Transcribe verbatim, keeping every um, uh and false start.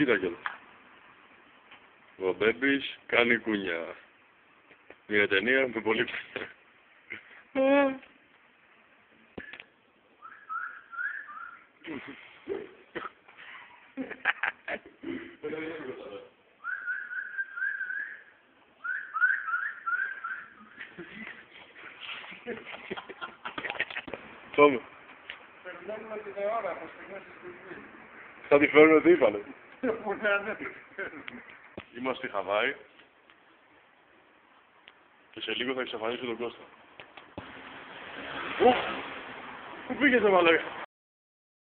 Κοίτα κιόλας. Ο Μπέμπης κάνει κούνια. Μια ταινία με πολύ πια. Πάμε. Περιμένουμε την ώρα από στιγμές στη στιγμή. Θα τη φέρουμε τι είπανε. Που να είναι. Είμαστε στη Χαβάη και σε λίγο θα εξαφανίσω τον Κώστα. Πού πήγες, ρε μαλάκα?